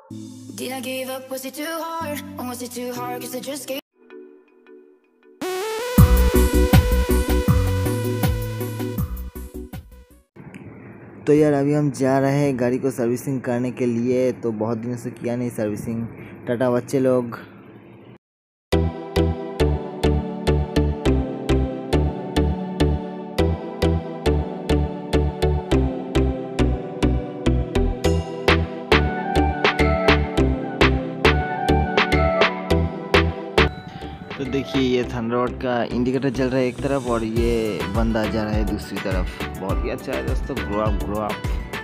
Did I give up? Was it too hard? Or was it too hard? 'Cause I just gave. तो यार अभी हम जा रहे हैं गाड़ी को सर्विसिंग करने के लिए। तो बहुत दिनों से किया नहीं सर्विसिंग। टाटा बच्चे लोग। तो देखिए ये थंडरबर्ड का इंडिकेटर जल रहा है एक तरफ और ये बंदा जा रहा है दूसरी तरफ। बहुत ही अच्छा है दोस्तों। Grow up.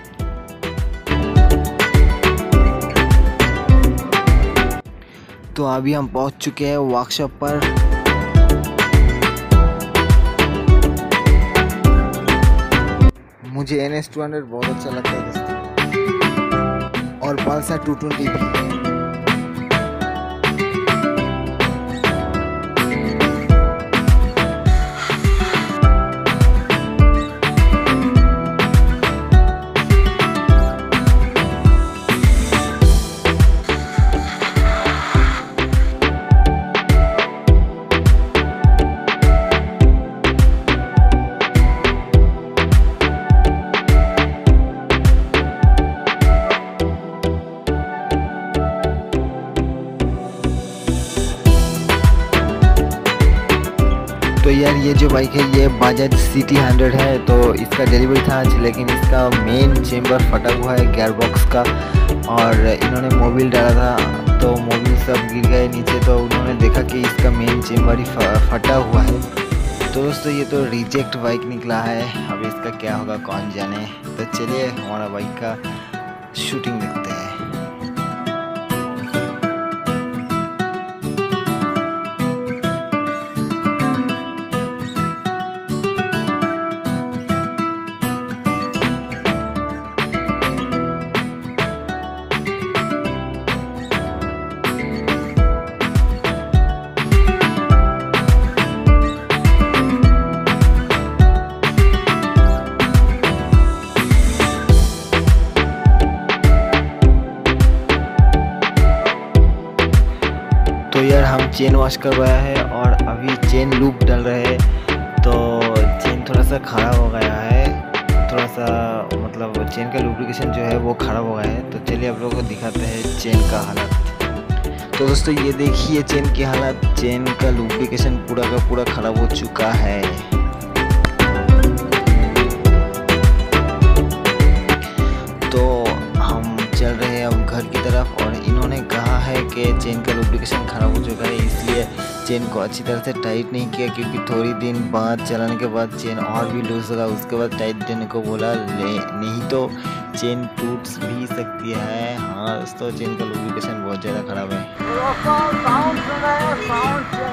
तो अभी हम पहुंच चुके हैं वर्कशॉप पर। मुझे NS200 बहुत अच्छा लगता है दोस्तों, और पल्सर 220 भी। तो यार ये जो बाइक है ये बाजाज CT100 है। तो इसका डिलीवरी था आज, लेकिन इसका मेन चेम्बर फटा हुआ है gearbox का, और इन्होंने मोबिल डाला था तो मोबिल सब गिर गए नीचे। तो उन्होंने देखा कि इसका मेन चेम्बर ही फटा हुआ है। तो दोस्तों ये तो रिजेक्ट बाइक निकला है। अब इसका क्या होगा कौन जाने। तो चलिए हमारा बाइक का शूटिंग देखते हैं। तो यार हम चेन वॉश करवाया है और अभी चेन लूप डाल रहे हैं। तो चेन थोड़ा सा ख़राब हो गया है, थोड़ा सा मतलब चेन का लुब्रिकेशन जो है वो ख़राब हो गया है। तो चलिए आप लोगों को दिखाते हैं चेन का हालत। तो दोस्तों ये देखिए चेन की हालत। चेन का लुब्रिकेशन पूरा का पूरा ख़राब हो चुका है। तो हम चल रहे हैं अब घर की तरफ, और इन्होंने कहा है कि चेन का लुब्रिकेशन ख़राब हो चुका है, इसलिए चेन को अच्छी तरह से टाइट नहीं किया, क्योंकि थोड़ी दिन बाद चलाने के बाद चेन और भी लूज होगा, उसके बाद टाइट देने को बोला। नहीं तो चेन टूट भी सकती है। हाँ दोस्तों चेन का लुब्रिकेशन बहुत ज़्यादा ख़राब है।